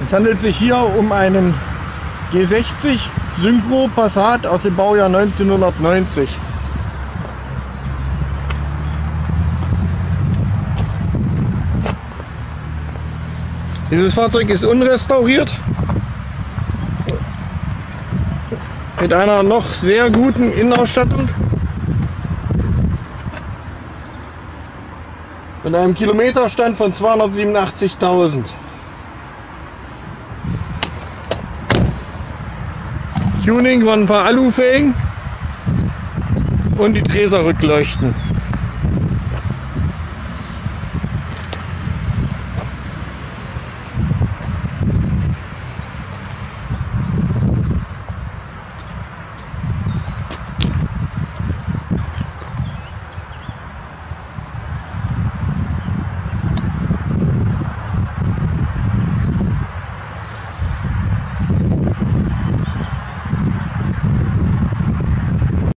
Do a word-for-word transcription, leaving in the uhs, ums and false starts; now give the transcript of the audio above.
Es handelt sich hier um einen G sechzig Synchro Passat aus dem Baujahr neunzehnhundertneunzig. Dieses Fahrzeug ist unrestauriert, mit einer noch sehr guten Innenausstattung, mit einem Kilometerstand von zweihundertsiebenundachtzigtausend. Tuning von ein paar Alufelgen und die Treser Rückleuchten.